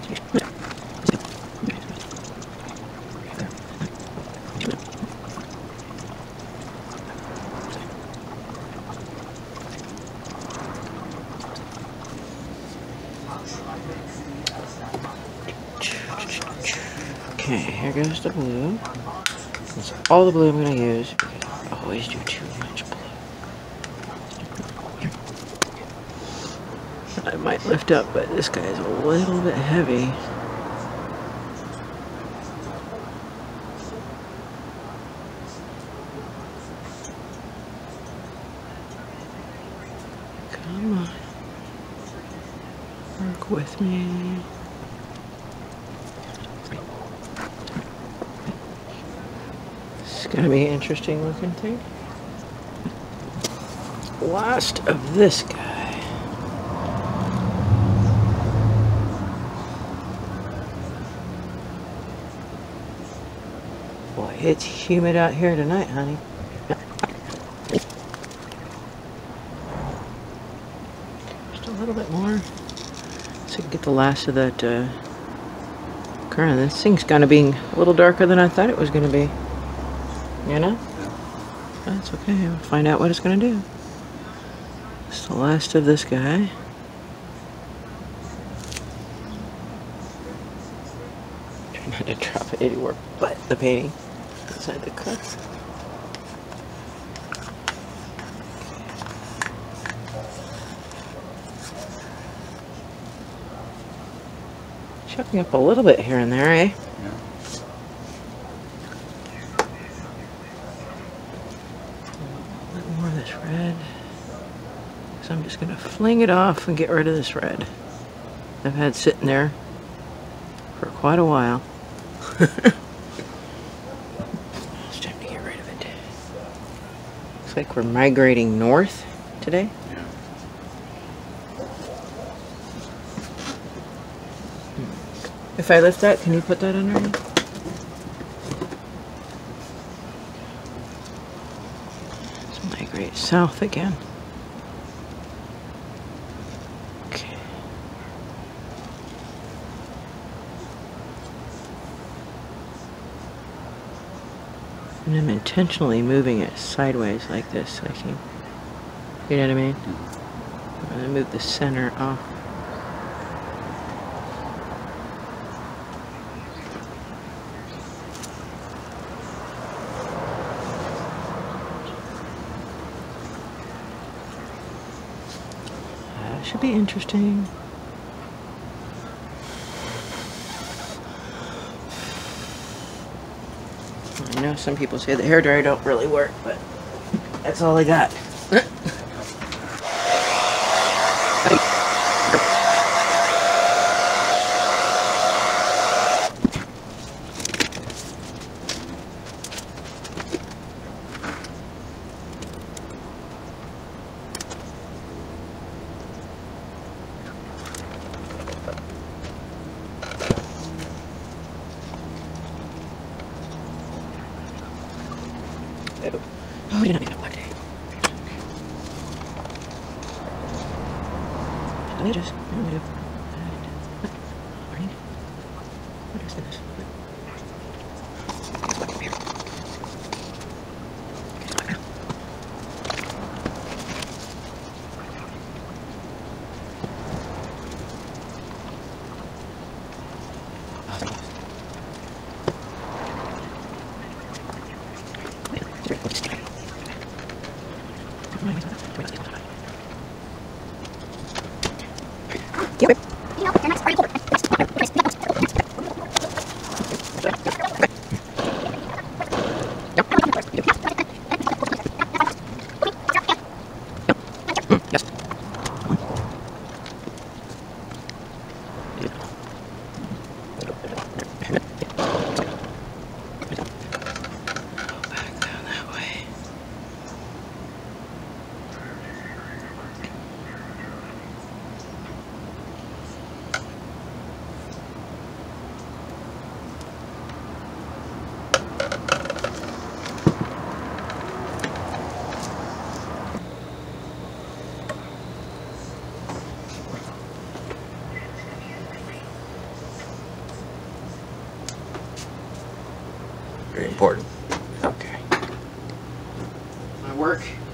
Okay, here goes the blue. That's all the blue I'm going to use because I always do too much blue. I might lift up, but this guy is a little bit heavy. Come on. Work with me. It's gonna be an interesting looking thing. Last of this guy. Boy, it's humid out here tonight, honey. Just a little bit more. So I can get the last of that current. This thing's gonna be a little darker than I thought it was gonna be. You know? That's okay. We'll find out what it's gonna do. It's the last of this guy. Try not to drop it anywhere but the painting inside the cup. Chucking up a little bit here and there, eh? Yeah. A little more of this red. So I'm just gonna fling it off and get rid of this red I've had sitting there for quite a while. It's time to get rid of it. Looks like we're migrating north today. Yeah. If I lift that, can you put that under me? Let's migrate south again. Okay. And I'm intentionally moving it sideways like this, so I can, you know what I mean? I'm gonna move the center off. Should be interesting. I know some people say the hairdryer don't really work, but that's all I got. Oh, we did not need that black tape. Should I just... What is this? Very important. Okay. My work